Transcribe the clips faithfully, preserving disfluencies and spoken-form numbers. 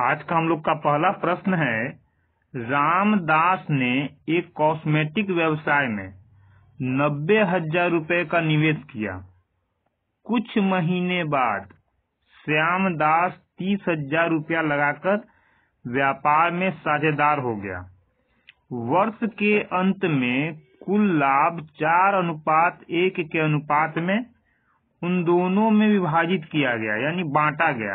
आज का हम लोग का पहला प्रश्न है, रामदास ने एक कॉस्मेटिक व्यवसाय में नब्बे हजार रुपए का निवेश किया। कुछ महीने बाद श्यामदास तीस हजार रुपया लगाकर व्यापार में साझेदार हो गया। वर्ष के अंत में कुल लाभ चार अनुपात एक के अनुपात में उन दोनों में विभाजित किया गया, यानी बांटा गया।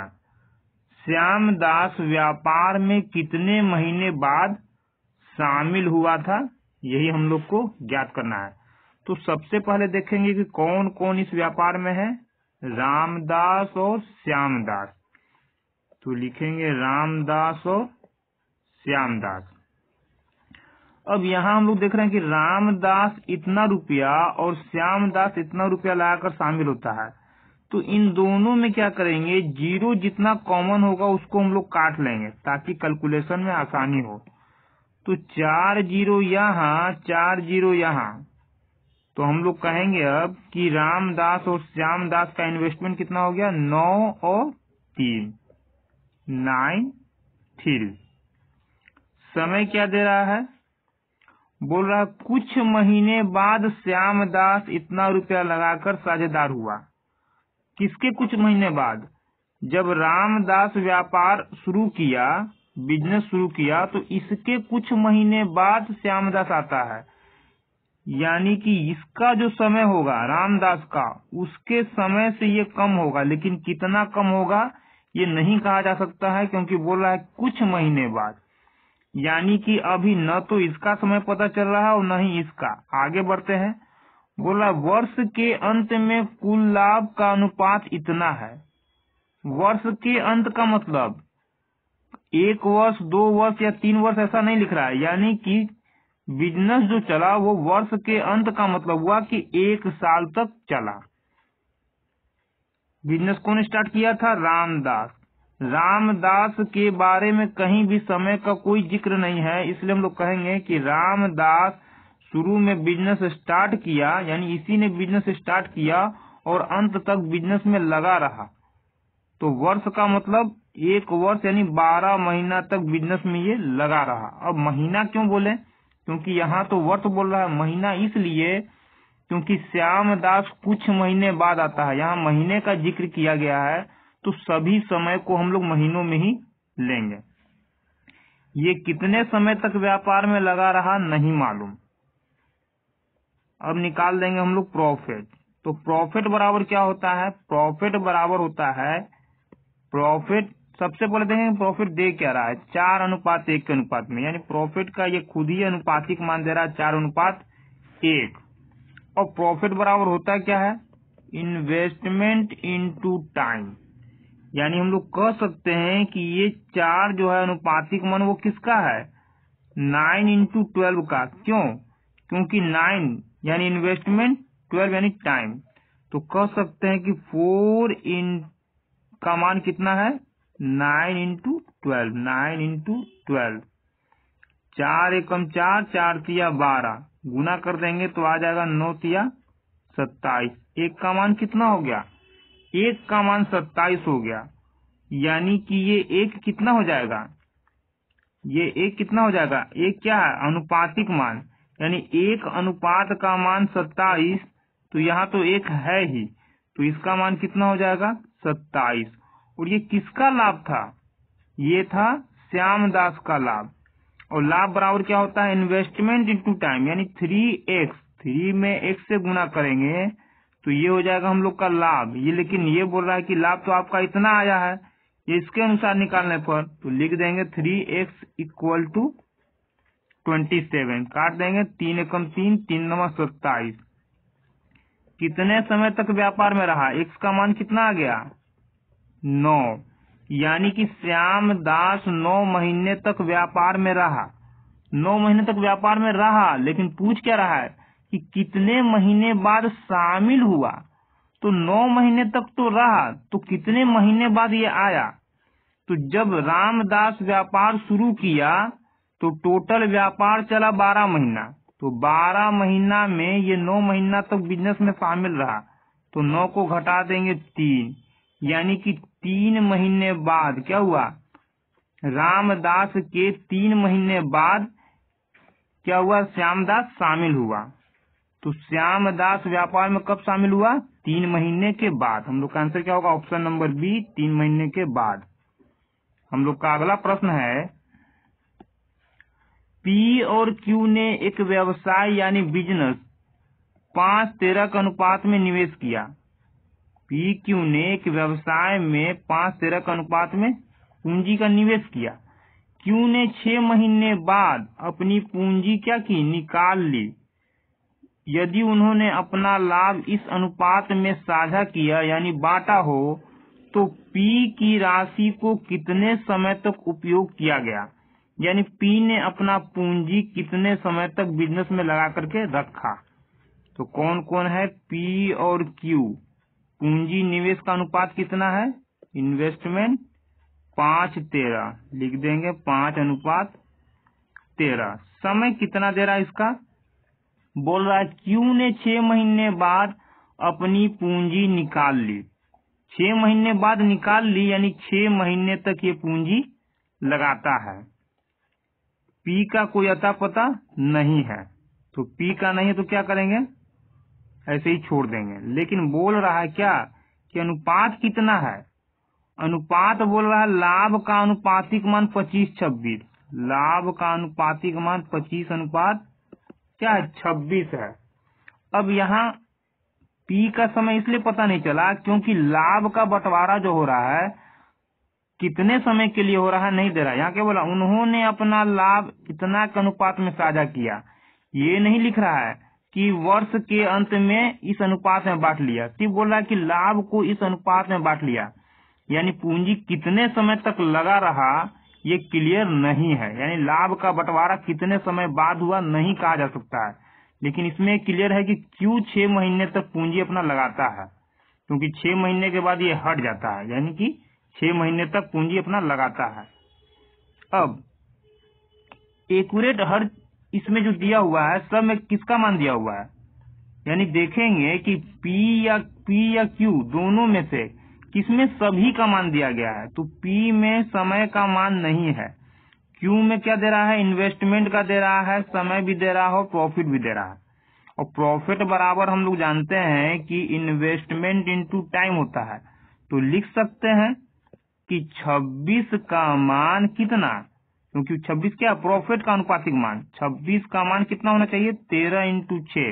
श्यामदास व्यापार में कितने महीने बाद शामिल हुआ था, यही हम लोग को ज्ञात करना है। तो सबसे पहले देखेंगे कि कौन कौन इस व्यापार में है, रामदास और श्यामदास। तो लिखेंगे रामदास और श्यामदास। अब यहाँ हम लोग देख रहे हैं कि रामदास इतना रुपया और श्यामदास इतना रुपया लगाकर शामिल होता है। तो इन दोनों में क्या करेंगे, जीरो जितना कॉमन होगा उसको हम लोग काट लेंगे ताकि कैलकुलेशन में आसानी हो। तो चार जीरो यहाँ, चार जीरो यहाँ, तो हम लोग कहेंगे अब कि रामदास और श्यामदास का इन्वेस्टमेंट कितना हो गया, नौ और तीन, नाइन थ्री। समय क्या दे रहा है, बोल रहा है कुछ महीने बाद श्यामदास इतना रुपया लगाकर साझेदार हुआ। किसके कुछ महीने बाद, जब रामदास व्यापार शुरू किया, बिजनेस शुरू किया, तो इसके कुछ महीने बाद श्यामदास आता है। यानी कि इसका जो समय होगा रामदास का, उसके समय से ये कम होगा, लेकिन कितना कम होगा ये नहीं कहा जा सकता है, क्योंकि बोल रहा है कुछ महीने बाद। यानी कि अभी न तो इसका समय पता चल रहा है और न ही इसका। आगे बढ़ते हैं। बोला वर्ष के अंत में कुल लाभ का अनुपात इतना है। वर्ष के अंत का मतलब एक वर्ष, दो वर्ष या तीन वर्ष ऐसा नहीं लिख रहा है। यानी कि बिजनेस जो चला वो वर्ष के अंत का मतलब हुआ कि एक साल तक चला। बिजनेस कौन स्टार्ट किया था, रामदास। रामदास के बारे में कहीं भी समय का कोई जिक्र नहीं है, इसलिए हम लोग कहेंगे कि रामदास शुरू में बिजनेस स्टार्ट किया, यानी इसी ने बिजनेस स्टार्ट किया और अंत तक बिजनेस में लगा रहा। तो वर्ष का मतलब एक वर्ष, यानी बारह महीना तक बिजनेस में ये लगा रहा। अब महीना क्यों बोले, क्योंकि यहाँ तो वर्ष बोल रहा है, महीना इसलिए क्योंकि श्यामदास कुछ महीने बाद आता है। यहाँ महीने का जिक्र किया गया है, तो सभी समय को हम लोग महीनों में ही लेंगे। ये कितने समय तक व्यापार में लगा रहा नहीं मालूम। अब निकाल देंगे हम लोग प्रॉफिट। तो प्रॉफिट बराबर क्या होता है, प्रॉफिट बराबर होता है, प्रॉफिट सबसे पहले देखेंगे प्रॉफिट दे क्या रहा है, चार अनुपात एक के अनुपात में। यानी प्रॉफिट का ये खुद ही अनुपातिक मान दे रहा है, चार अनुपात एक। और प्रॉफिट बराबर होता क्या है, इन्वेस्टमेंट इनटू टाइम। यानी हम लोग कह सकते हैं कि ये चार जो है अनुपातिक मान वो किसका है, नाइन इंटू ट्वेल्व का। क्यों, क्योंकि नाइन यानी इन्वेस्टमेंट, ट्वेल्व यानी टाइम। तो कह सकते हैं कि फोर इन का मान कितना है, nine into twelve, nine into twelve. चार एकम चार, चार तिया बारह, गुना कर देंगे तो आ जाएगा नौ तिया सत्ताईस। एक का मान कितना हो गया, एक का मान सत्ताईस हो गया। यानी कि ये एक कितना हो जाएगा, ये एक कितना हो जाएगा, एक क्या है, अनुपातिक मान। यानी एक अनुपात का मान सत्ताईस, तो यहाँ तो एक है ही, तो इसका मान कितना हो जाएगा, सत्ताईस। और ये किसका लाभ था, ये था श्यामदास का लाभ। और लाभ बराबर क्या होता है, इन्वेस्टमेंट इनटू टाइम। यानी थ्री एक्स, थ्री में एक्स से गुना करेंगे तो ये हो जाएगा हम लोग का लाभ। ये लेकिन ये बोल रहा है कि लाभ तो आपका इतना आया है, ये इसके अनुसार निकालने पर तो लिख देंगे three x equal to twenty seven. काट देंगे, तीन एकम तीन, तीन नवा सत्ताईस। कितने समय तक व्यापार में रहा, एक्स का मान कितना आ गया, नौ। यानी कि श्यामदास नौ महीने तक व्यापार में रहा। नौ महीने तक व्यापार में रहा, लेकिन पूछ क्या रहा है कि कितने महीने बाद शामिल हुआ। तो नौ महीने तक तो रहा, तो कितने महीने बाद ये आया। तो जब रामदास व्यापार शुरू किया तो टोटल व्यापार चला बारह महीना, तो बारह महीना में ये नौ महीना तक बिजनेस में शामिल रहा। तो नौ को घटा देंगे तीन, यानी कि तीन महीने बाद क्या हुआ, रामदास के तीन महीने बाद क्या हुआ, श्यामदास शामिल हुआ। तो श्यामदास व्यापार में कब शामिल हुआ, तीन महीने के बाद। हम लोग का आंसर क्या होगा, ऑप्शन नंबर बी, तीन महीने के बाद। हम लोग का अगला प्रश्न है, पी और क्यू ने एक व्यवसाय यानी बिजनेस पांच तेरह के अनुपात में निवेश किया। पी क्यू ने एक व्यवसाय में पांच तेरह के अनुपात में पूंजी का निवेश किया। क्यू ने छह महीने बाद अपनी पूंजी क्या की, निकाल ली। यदि उन्होंने अपना लाभ इस अनुपात में साझा किया यानी बांटा हो, तो पी की राशि को कितने समय तक उपयोग किया गया, यानी पी ने अपना पूंजी कितने समय तक बिजनेस में लगा करके रखा। तो कौन कौन है, पी और क्यू। पूंजी निवेश का अनुपात कितना है, इन्वेस्टमेंट पांच तेरह, लिख देंगे पांच अनुपात तेरह। समय कितना दे रहा है इसका, बोल रहा है क्यू ने छह महीने बाद अपनी पूंजी निकाल ली। छह महीने बाद निकाल ली यानी छह महीने तक ये पूंजी लगाता है। पी का कोई अता पता नहीं है, तो पी का नहीं है तो क्या करेंगे, ऐसे ही छोड़ देंगे। लेकिन बोल रहा है क्या कि अनुपात कितना है, अनुपात बोल रहा है लाभ का अनुपातिक मान पच्चीस छब्बीस। लाभ का अनुपातिक मान पच्चीस अनुपात क्या है, छब्बीस है। अब यहाँ पी का समय इसलिए पता नहीं चला क्योंकि लाभ का बंटवारा जो हो रहा है कितने समय के लिए हो रहा है नहीं दे रहा। यहाँ क्या बोला, उन्होंने अपना लाभ इतना के अनुपात में साझा किया। ये नहीं लिख रहा है कि वर्ष के अंत में इस अनुपात में बांट लिया, सिर्फ बोल रहा है कि लाभ को इस अनुपात में बांट लिया। यानी पूंजी कितने समय तक लगा रहा ये क्लियर नहीं है, यानी लाभ का बंटवारा कितने समय बाद हुआ नहीं कहा जा सकता है। लेकिन इसमें क्लियर है कि क्यू छह महीने तक पूंजी अपना लगाता है, क्योंकि छह महीने के बाद ये हट जाता है, यानी कि छह महीने तक पूंजी अपना लगाता है। अब एक्यूरेट हर इसमें जो दिया हुआ है सब में किसका मान दिया हुआ है, यानी देखेंगे कि P या P या Q दोनों में से किसमें सभी का मान दिया गया है। तो P में समय का मान नहीं है, Q में क्या दे रहा है, इन्वेस्टमेंट का दे रहा है, समय भी दे रहा है और प्रॉफिट भी दे रहा है। और प्रॉफिट बराबर हम लोग जानते हैं कि इन्वेस्टमेंट इनटू टाइम होता है। तो लिख सकते हैं कि छब्बीस का मान कितना, क्योंकि छब्बीस क्या प्रॉफिट का अनुपातिक मान, छब्बीस का मान कितना होना चाहिए, तेरह इंटू छह।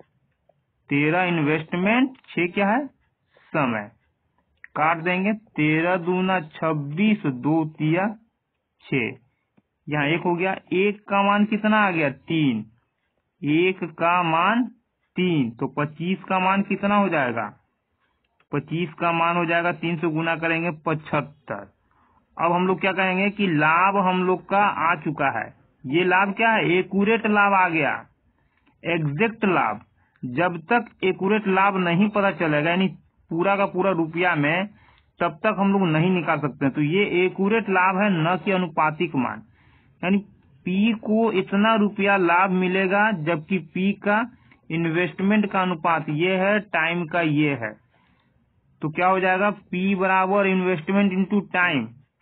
तेरह इन्वेस्टमेंट, छह क्या है समय, काट देंगे। तेरह दूना छब्बीस, दो तिया छह, यहाँ एक हो गया। एक का मान कितना आ गया, तीन। एक का मान तीन, तो पच्चीस का मान कितना हो जाएगा, पच्चीस का मान हो जाएगा तीन से गुना करेंगे पचहत्तर। अब हम लोग क्या कहेंगे कि लाभ हम लोग का आ चुका है। ये लाभ क्या है, एक्यूरेट लाभ आ गया, एग्जैक्ट लाभ। जब तक एक्यूरेट लाभ नहीं पता चलेगा यानी पूरा का पूरा रुपया में, तब तक हम लोग नहीं निकाल सकते। तो ये एक्यूरेट लाभ है, न कि अनुपातिक मान। यानी पी को इतना रुपया लाभ मिलेगा, जबकि पी का इन्वेस्टमेंट का अनुपात ये है, टाइम का ये है। तो क्या हो जाएगा, P बराबर इन्वेस्टमेंट इंटू टाइम।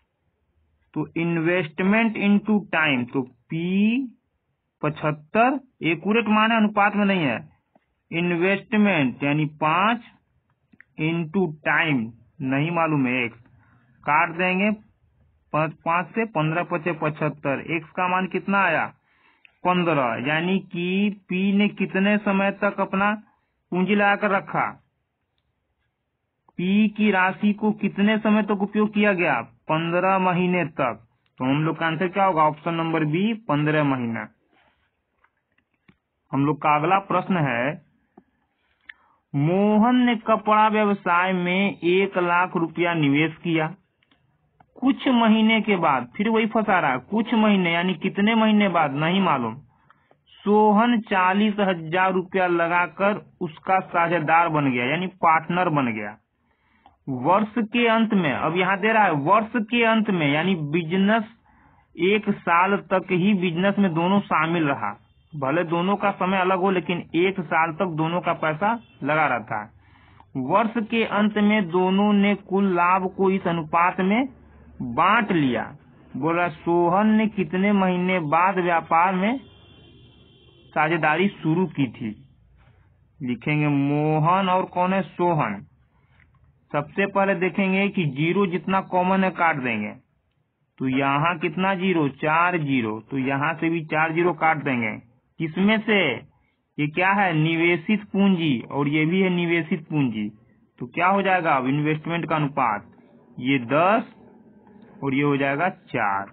तो इन्वेस्टमेंट इंटू टाइम, तो P पचहत्तर एक्यूरेट मान है, अनुपात में नहीं है। इन्वेस्टमेंट यानी पांच इंटू टाइम नहीं मालूम है, एक्स काट देंगे। पांच से पंद्रह पचे पचहत्तर, एक्स का मान कितना आया, पंद्रह। यानी कि P ने कितने समय तक अपना पूंजी लगाकर रखा, P की राशि को कितने समय तक उपयोग किया गया, पंद्रह महीने तक। तो हम लोग का आंसर क्या होगा, ऑप्शन नंबर बी, पंद्रह महीना। हम लोग का अगला प्रश्न है, मोहन ने कपड़ा व्यवसाय में एक लाख रुपया निवेश किया। कुछ महीने के बाद, फिर वही फंसा रहा, कुछ महीने यानी कितने महीने बाद नहीं मालूम, सोहन चालीस हजार रुपया लगाकर उसका साझेदार बन गया, यानी पार्टनर बन गया। वर्ष के अंत में, अब यहाँ दे रहा है वर्ष के अंत में, यानी बिजनेस एक साल तक ही बिजनेस में दोनों शामिल रहा। भले दोनों का समय अलग हो, लेकिन एक साल तक दोनों का पैसा लगा रहता है। वर्ष के अंत में दोनों ने कुल लाभ को इस अनुपात में बांट लिया। बोल रहा सोहन ने कितने महीने बाद व्यापार में साझेदारी शुरू की थी। लिखेंगे मोहन और कौन है, सोहन। सबसे पहले देखेंगे कि जीरो जितना कॉमन है काट देंगे, तो यहाँ कितना जीरो, चार जीरो, तो यहाँ से भी चार जीरो काट देंगे। किसमें से, ये क्या है, निवेशित पूंजी, और ये भी है निवेशित पूंजी। तो क्या हो जाएगा अब इन्वेस्टमेंट का अनुपात, ये दस और ये हो जाएगा चार।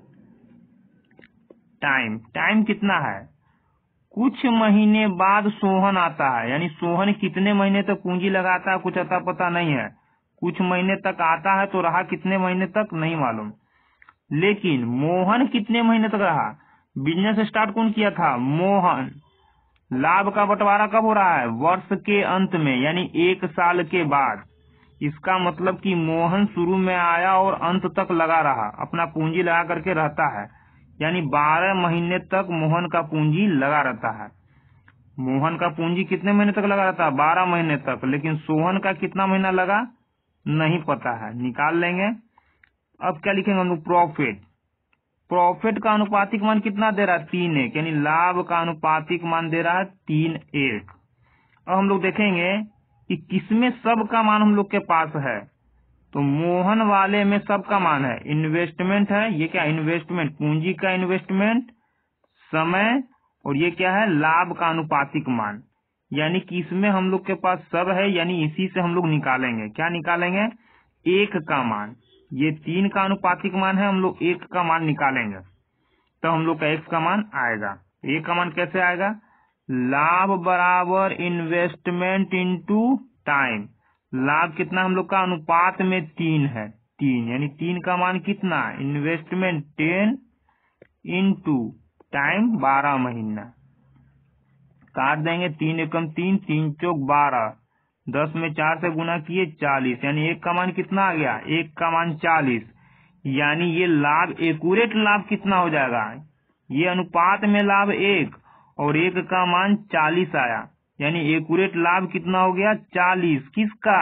टाइम, टाइम कितना है, कुछ महीने बाद सोहन आता है, यानी सोहन कितने महीने तक पूंजी लगाता है कुछ अता पता नहीं है। कुछ महीने तक आता है तो रहा कितने महीने तक नहीं मालूम। लेकिन मोहन कितने महीने तक रहा, बिजनेस स्टार्ट कौन किया था, मोहन। लाभ का बंटवारा कब हो रहा है, वर्ष के अंत में, यानी एक साल के बाद। इसका मतलब कि मोहन शुरू में आया और अंत तक लगा रहा, अपना पूंजी लगा करके रहता है, यानी बारह महीने तक मोहन का पूंजी लगा रहता है। मोहन का पूंजी कितने महीने तक लगा रहता है, बारह महीने तक। लेकिन सोहन का कितना महीना लगा नहीं पता है, निकाल लेंगे। अब क्या लिखेंगे हम लोग, प्रॉफिट। प्रॉफिट का अनुपातिक मान कितना दे रहा है, तीन एक, यानी लाभ का अनुपातिक मान दे रहा है तीन एक। अब हम लोग देखेंगे कि किसमें सब का मान हम लोग के पास है, तो मोहन वाले में सब का मान है, इन्वेस्टमेंट है, ये क्या इन्वेस्टमेंट, पूंजी का इन्वेस्टमेंट, समय, और ये क्या है लाभ का अनुपातिक मान। यानी कि इसमें हम लोग के पास सब है, यानी इसी से हम लोग निकालेंगे, क्या निकालेंगे, एक का मान। ये तीन का अनुपातिक मान है, हम लोग एक का मान निकालेंगे तो हम लोग का एक्स का मान आएगा। एक का मान कैसे आएगा, लाभ बराबर इन्वेस्टमेंट इंटू टाइम। लाभ कितना हम लोग का अनुपात में तीन है, तीन, यानी तीन का मान कितना, इन्वेस्टमेंट टेन इंटू टाइम बारह महीना। काट देंगे, तीन एकम तीन, तीन चौक बारह, दस में चार से गुना किए चालीस, यानी एक का मान कितना आ गया, एक का मान चालीस। यानी ये लाभ एक्यूरेट लाभ कितना हो जाएगा, ये अनुपात में लाभ एक और एक का मान चालीस आया, यानी एक्यूरेट लाभ कितना हो गया, चालीस। किसका,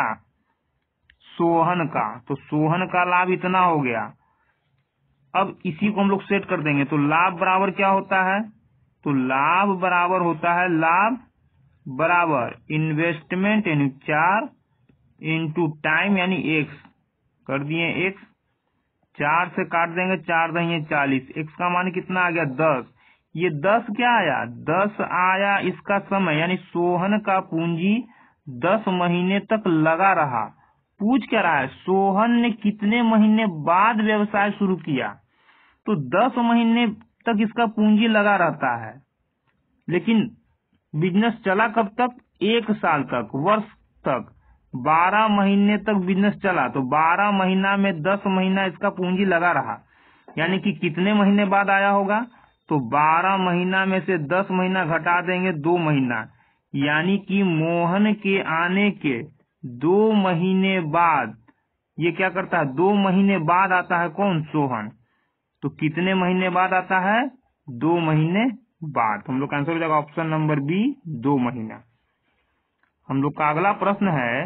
सोहन का। तो सोहन का लाभ इतना हो गया। अब इसी को हम लोग सेट कर देंगे, तो लाभ बराबर क्या होता है, तो लाभ बराबर होता है, लाभ बराबर इन्वेस्टमेंट यानी चार इंटू टाइम यानी एक्स, कर दिए एक्स, चार से काट देंगे, चार दही चालीस, एक्स का मान कितना आ गया, दस। ये दस क्या आया, दस आया इसका समय, यानी सोहन का पूंजी दस महीने तक लगा रहा। पूछ क्या रहा है, सोहन ने कितने महीने बाद व्यवसाय शुरू किया, तो दस महीने तक इसका पूंजी लगा रहता है। लेकिन बिजनेस चला कब तक, एक साल तक, वर्ष तक, बारह महीने तक बिजनेस चला, तो बारह महीना में दस महीना इसका पूंजी लगा रहा, यानी कि कितने महीने बाद आया होगा, तो बारह महीना में से दस महीना घटा देंगे, दो महीना, यानी कि मोहन के आने के दो महीने बाद ये क्या करता है, दो महीने बाद आता है कौन, सोहन। तो कितने महीने बाद आता है, दो महीने बाद। हम लोग का आंसर हो जाएगा ऑप्शन नंबर बी, दो महीना। हम लोग का अगला प्रश्न है,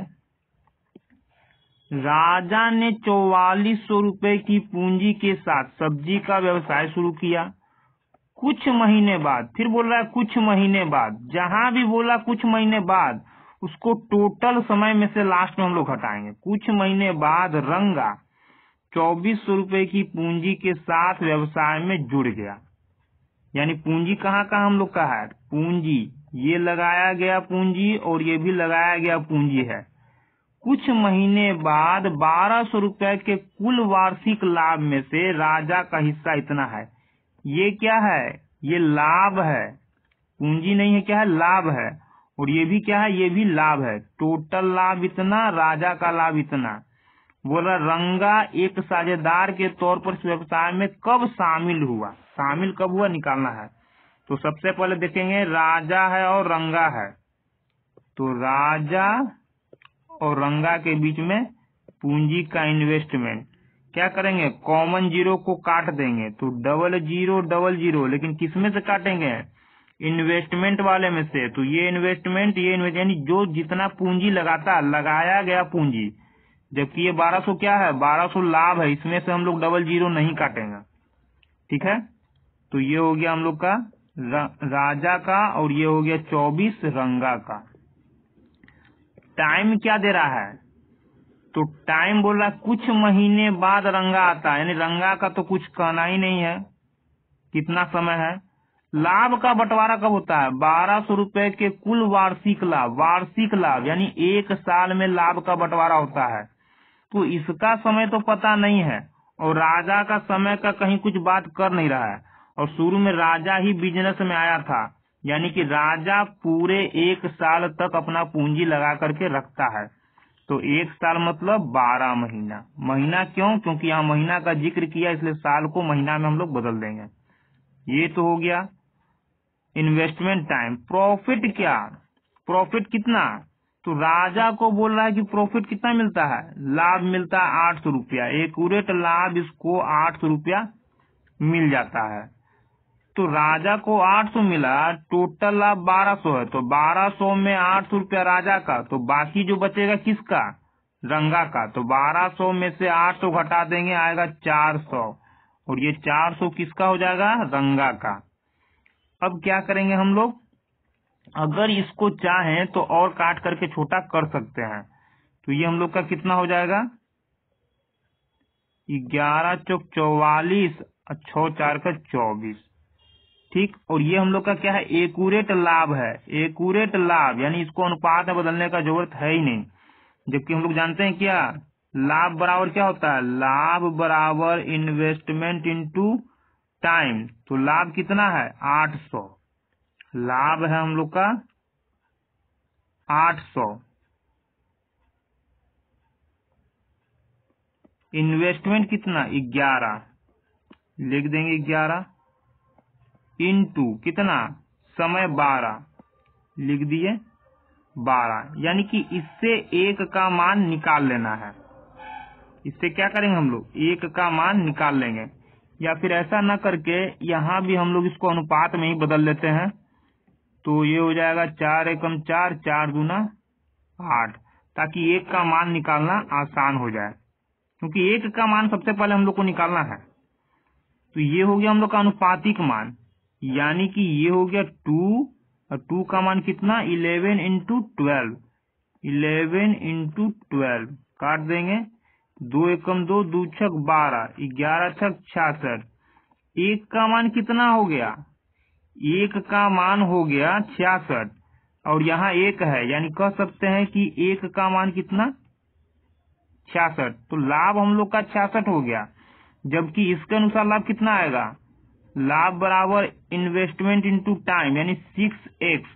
राजा ने चौवालीस सौ रुपए की पूंजी के साथ सब्जी का व्यवसाय शुरू किया। कुछ महीने बाद, फिर बोल रहा है कुछ महीने बाद, जहां भी बोला कुछ महीने बाद उसको टोटल समय में से लास्ट में हम लोग हटाएंगे। कुछ महीने बाद रंगा चौबीस सौ रुपए की पूंजी के साथ व्यवसाय में जुड़ गया। यानी पूंजी कहाँ कहाँ हम लोग का है, पूंजी ये लगाया गया पूंजी और ये भी लगाया गया पूंजी है। कुछ महीने बाद बारह सौ रुपए के कुल वार्षिक लाभ में से राजा का हिस्सा इतना है। ये क्या है, ये लाभ है, पूंजी नहीं है, क्या है, लाभ है। और ये भी क्या है, ये भी लाभ है। टोटल लाभ इतना, राजा का लाभ इतना। बोला रंगा एक साझेदार के तौर पर इस व्यवसाय में कब शामिल हुआ, शामिल कब हुआ निकालना है। तो सबसे पहले देखेंगे राजा है और रंगा है, तो राजा और रंगा के बीच में पूंजी का इन्वेस्टमेंट क्या करेंगे, कॉमन जीरो को काट देंगे, तो डबल जीरो डबल जीरो, लेकिन किसमें से काटेंगे, इन्वेस्टमेंट वाले में से। तो ये इन्वेस्टमेंट ये इन्वेस्ट यानी जो जितना पूंजी लगाता लगाया गया पूंजी, जबकि ये बारह सौ क्या है, बारह सौ लाभ है, इसमें से हम लोग डबल जीरो नहीं काटेंगे। ठीक है, तो ये हो गया हम लोग का रा, राजा का, और ये हो गया चौबीस रंगा का। टाइम क्या दे रहा है, तो टाइम बोल रहा है कुछ महीने बाद रंगा आता है, यानी रंगा का तो कुछ कहना ही नहीं है, कितना समय है। लाभ का बंटवारा कब होता है, बारह सौ रुपए के कुल वार्षिक लाभ, वार्षिक लाभ यानी एक साल में लाभ का बंटवारा होता है। तो इसका समय तो पता नहीं है, और राजा का समय का कहीं कुछ बात कर नहीं रहा है, और शुरू में राजा ही बिजनेस में आया था, यानी कि राजा पूरे एक साल तक अपना पूंजी लगा करके रखता है। तो एक साल मतलब बारह महीना। महीना क्यों, क्योंकि यहाँ महीना का जिक्र किया, इसलिए साल को महीना में हम लोग बदल देंगे। ये तो हो गया इन्वेस्टमेंट टाइम। प्रॉफिट क्या, प्रॉफिट कितना, तो राजा को बोल रहा है कि प्रॉफिट कितना मिलता है, लाभ मिलता है आठ सौ रुपया, एक्यूरेट लाभ इसको आठ सौ रुपया मिल जाता है। तो राजा को आठ सौ मिला, टोटल लाभ बारह सौ है, तो बारह सौ में आठ सौ रुपया राजा का, तो बाकी जो बचेगा किसका, रंगा का। तो बारह सौ में से आठ सौ घटा देंगे, आएगा चार सौ, और ये चार सौ किसका हो जाएगा, रंगा का। अब क्या करेंगे हम लोग, अगर इसको चाहें तो और काट करके छोटा कर सकते हैं। तो ये हम लोग का कितना हो जाएगा, ग्यारह चौक चौवालीस, छह चार का चौबीस, ठीक। और ये हम लोग का क्या है, एक्यूरेट लाभ है। एक्यूरेट लाभ यानी इसको अनुपात में बदलने का जरूरत है ही नहीं, जबकि हम लोग जानते हैं क्या, लाभ बराबर क्या होता है, लाभ बराबर इन्वेस्टमेंट इनटू टाइम। तो लाभ कितना है, आठ सौ, लाभ है हम लोग का आठ सौ, इन्वेस्टमेंट कितना ग्यारह, लिख देंगे ग्यारह, इनटू कितना, समय बारह, लिख दिए बारह, यानी कि इससे एक का मान निकाल लेना है। इससे क्या करेंगे हम लोग, एक का मान निकाल लेंगे, या फिर ऐसा न करके यहाँ भी हम लोग इसको अनुपात में ही बदल लेते हैं। तो ये हो जाएगा चार एकम चार, चार दूना आठ, ताकि एक का मान निकालना आसान हो जाए, क्योंकि एक का मान सबसे पहले हम लोग को निकालना है। तो ये हो गया हम लोग का अनुपातिक मान, यानी कि ये हो गया टू, और टू का मान कितना, eleven into twelve, eleven into twelve, काट देंगे, दो एकम दो, दो छक बारह, ग्यारह छक छियासठ। एक का मान कितना हो गया, एक का मान हो गया छियासठ, और यहाँ एक है, यानी कह सकते हैं कि एक का मान कितना, छियासठ। तो लाभ हम लोग का छियासठ हो गया, जबकि इसके अनुसार लाभ कितना आएगा, लाभ बराबर इन्वेस्टमेंट इनटू टाइम, यानी six x,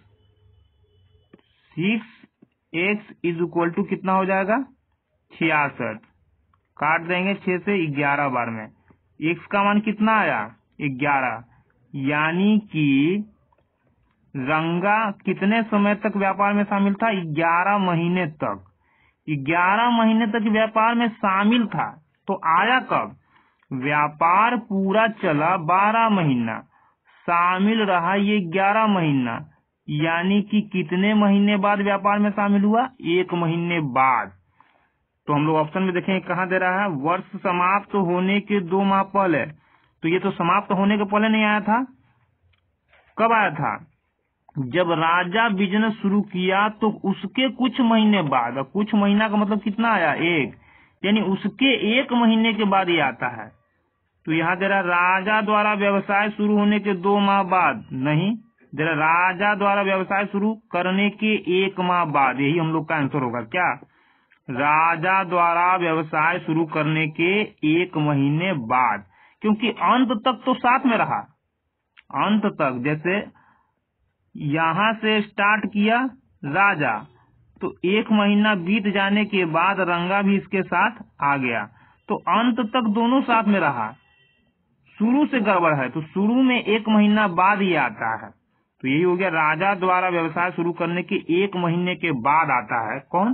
six x is equal to कितना हो जाएगा, छियासठ। काट देंगे छह से ग्यारह बार में, एक्स का मान कितना आया, ग्यारह, यानी कि रंगा कितने समय तक व्यापार में शामिल था, ग्यारह महीने तक, ग्यारह महीने तक व्यापार में शामिल था। तो आया कब, व्यापार पूरा चला बारह महीना, शामिल रहा ये ग्यारह महीना, यानी कि कितने महीने बाद व्यापार में शामिल हुआ, एक महीने बाद। तो हम लोग ऑप्शन में देखेंगे कहाँ दे रहा है, वर्ष समाप्त तो होने के दो माह पहले। तो ये तो समाप्त होने के पहले नहीं आया था, कब आया था, जब राजा बिजनेस शुरू किया तो उसके कुछ महीने बाद, कुछ महीना का मतलब कितना आया, एक, यानी उसके एक महीने के बाद ये आता है। तो यहाँ दे रहा राजा द्वारा व्यवसाय शुरू होने के दो माह बाद, नहीं दे रहा राजा द्वारा व्यवसाय शुरू करने के एक माह बाद, यही हम लोग का आंसर होगा। क्या, राजा द्वारा व्यवसाय शुरू करने के एक महीने बाद, क्योंकि अंत तक तो साथ में रहा, अंत तक, जैसे यहाँ से स्टार्ट किया राजा, तो एक महीना बीत जाने के बाद रंगा भी इसके साथ आ गया, तो अंत तक दोनों साथ में रहा। शुरू से गड़बड़ है, तो शुरू में एक महीना बाद ये आता है। तो यही हो गया, राजा द्वारा व्यवसाय शुरू करने के एक महीने के बाद आता है कौन,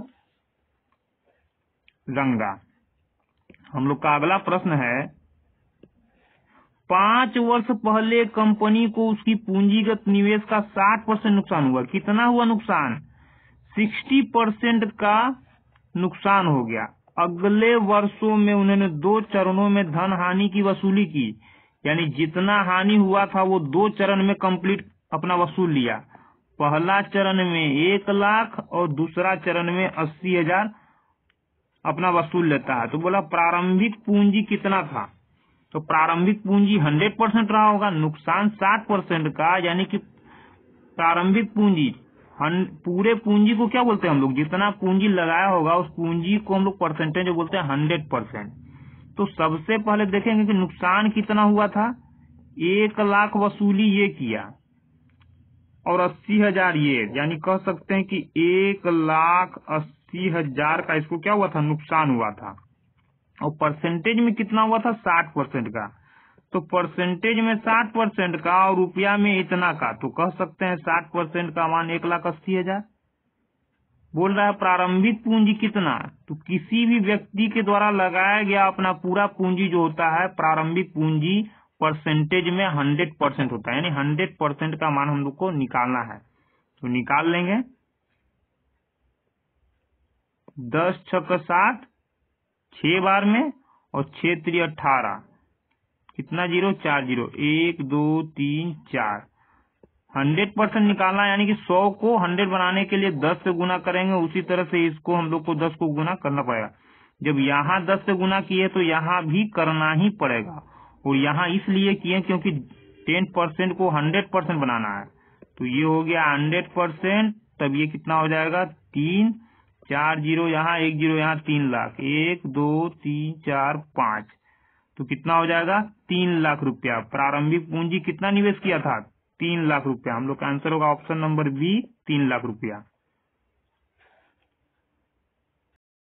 रंगा। हम लोग का अगला प्रश्न है, पांच वर्ष पहले कंपनी को उसकी पूंजीगत निवेश का साठ परसेंट नुकसान हुआ। कितना हुआ नुकसान, साठ परसेंट का नुकसान हो गया। अगले वर्षों में उन्होंने दो चरणों में धन हानि की वसूली की, यानी जितना हानि हुआ था वो दो चरण में कंप्लीट अपना वसूल लिया। पहला चरण में एक लाख और दूसरा चरण में अस्सी हजार अपना वसूल लेता है। तो बोला प्रारंभिक पूंजी कितना था, तो प्रारंभिक पूंजी हंड्रेड परसेंट रहा होगा, नुकसान साठ परसेंट का, यानी कि प्रारंभिक पूंजी पूरे पूंजी को क्या बोलते हैं हम लोग, जितना पूंजी लगाया होगा उस पूंजी को हम लोग परसेंटेज बोलते हैं हंड्रेड परसेंट। तो सबसे पहले देखेंगे कि नुकसान कितना हुआ था, एक लाख वसूली ये किया और अस्सी हजार ये, यानी कह सकते हैं कि एक लाख अस्सी हजार का इसको क्या हुआ था, नुकसान हुआ था। और परसेंटेज में कितना हुआ था, साठ परसेंट का। तो परसेंटेज में साठ परसेंट का और रुपया में इतना का, तो कह सकते हैं साठ परसेंट का मान एक लाख अस्सी हजार। बोल रहा है प्रारंभिक पूंजी कितना, तो किसी भी व्यक्ति के द्वारा लगाया गया अपना पूरा पूंजी जो होता है प्रारंभिक पूंजी परसेंटेज में हंड्रेड परसेंट होता है, यानी हंड्रेड परसेंट का मान हम लोग को निकालना है। तो निकाल लेंगे, दस छक्का साठ, छह बार में, और छह त्रि अठारह, कितना जीरो, चार जीरो, एक दो तीन चार, हंड्रेड परसेंट निकालना, यानी कि सौ को हंड्रेड बनाने के लिए दस से गुना करेंगे, उसी तरह से इसको हम लोग को दस को गुना करना पड़ेगा। जब यहाँ दस से गुना किए तो यहाँ भी करना ही पड़ेगा, और यहाँ इसलिए किए क्योंकि टेन परसेंट को हंड्रेड परसेंट बनाना है। तो ये हो गया हंड्रेड परसेंट, तब ये कितना हो जाएगा, तीन, चार जीरो यहाँ, एक जीरो यहाँ, तीन लाख, एक दो तीन चार पाँच, तो कितना हो जाएगा, तीन लाख रुपया। प्रारंभिक पूंजी कितना निवेश किया था, तीन लाख रुपया। हम लोग का आंसर होगा ऑप्शन नंबर बी, तीन लाख रुपया।